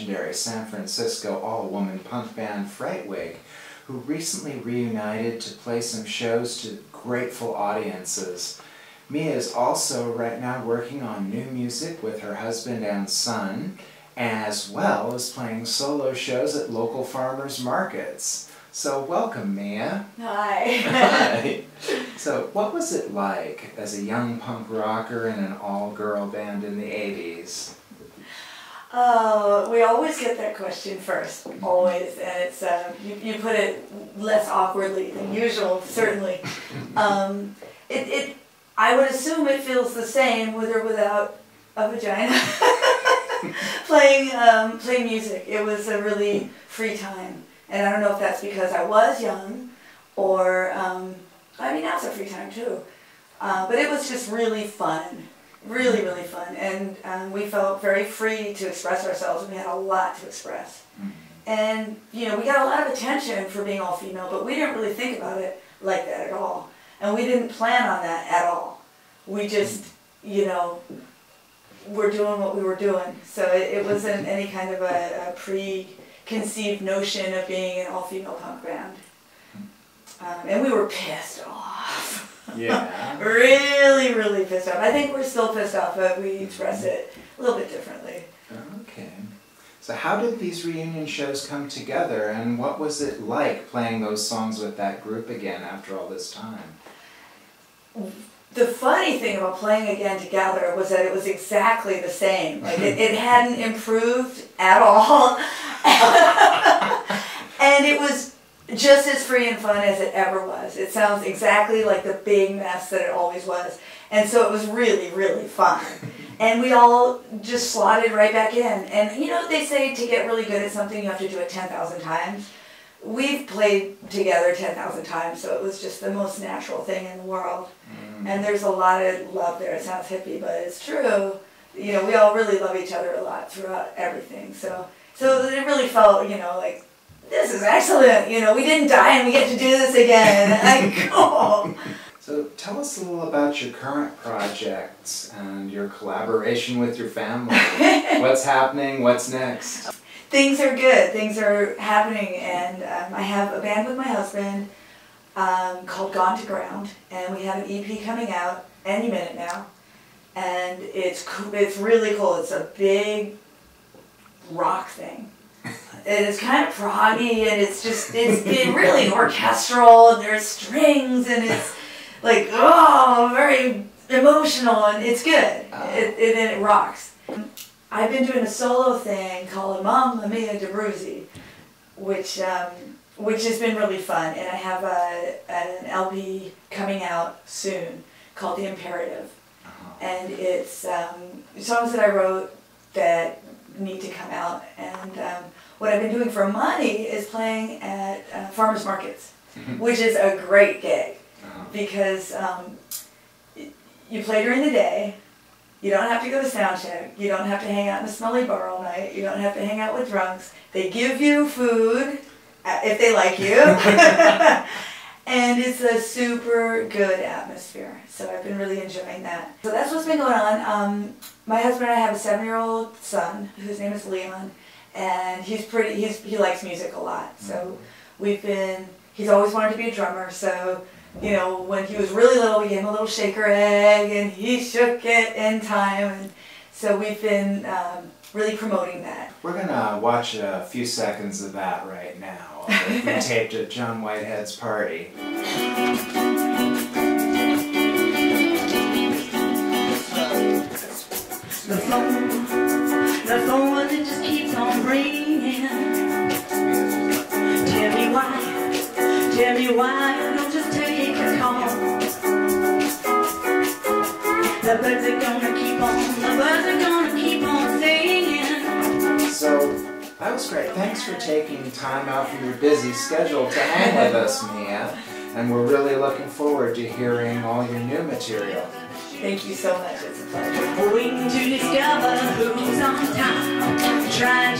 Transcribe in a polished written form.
legendary San Francisco all-woman punk band Frightwig, who recently reunited to play some shows to grateful audiences. Mia is also right now working on new music with her husband and son, as well as playing solo shows at local farmers markets. So welcome, Mia. Hi. Hi. So what was it like as a young punk rocker in an all-girl band in the 80s? We always get that question first, always, and it's you put it less awkwardly than usual, certainly. I would assume it feels the same with or without a vagina. playing music. It was a really free time, and I don't know if that's because I was young, or I mean now it's a free time too. But it was just really fun. Really, really fun, and we felt very free to express ourselves, and we had a lot to express. And, you know, we got a lot of attention for being all female, but we didn't really think about it like that at all. And we didn't plan on that at all. We just, you know, were doing what we were doing. So it wasn't any kind of a preconceived notion of being an all-female punk band. And we were pissed off. Yeah. Really, really pissed off. I think we're still pissed off, but we express it a little bit differently. Okay. So how did these reunion shows come together, and what was it like playing those songs with that group again after all this time? The funny thing about playing again together was that it was exactly the same. Like it hadn't improved at all. And it was just as free and fun as it ever was. It sounds exactly like the big mess that it always was. And so it was really, really fun. And we all just slotted right back in. And you know, they say to get really good at something, you have to do it 10,000 times. We've played together 10,000 times, so it was just the most natural thing in the world. And there's a lot of love there. It sounds hippie, but it's true. You know, we all really love each other a lot throughout everything. So it really felt, you know, like, this is excellent, you know, we didn't die and we get to do this again. Like, cool. So tell us a little about your current projects and your collaboration with your family. What's happening? What's next? Things are good. Things are happening, and I have a band with my husband called Gone to Ground, and we have an EP coming out any minute now, and it's really cool. It's a big rock thing. It is kind of proggy, and it's really orchestral, and there's strings, and it's like, oh, very emotional, and it's good. It rocks. I've been doing a solo thing called Mamma Mia DeBruzy, which has been really fun, and I have an LP coming out soon called The Imperative, and it's songs that I wrote that need to come out, and what I've been doing for money is playing at farmers markets, which is a great gig, because you play during the day, you don't have to go to sound check, you don't have to hang out in a smelly bar all night, you don't have to hang out with drunks, they give you food if they like you, and it's a super good atmosphere, so I've been really enjoying that. So that's what's been going on. My husband and I have a 7-year-old son whose name is Leon, and he likes music a lot, so he's always wanted to be a drummer, so you know, when he was really little, we gave him a little shaker egg, and he shook it in time, and so we've been really promoting that. We're going to watch a few seconds of that right now. We taped at John Whitehead's party. The phone that just keeps on ringing. Tell me why, don't just take a call. The birds are gonna keep on singing. So, that was great. Thanks for taking time out from your busy schedule to hang with us, Mia. And we're really looking forward to hearing all your new material. Thank you so much. It's a pleasure. Waiting to discover who's on top. Trying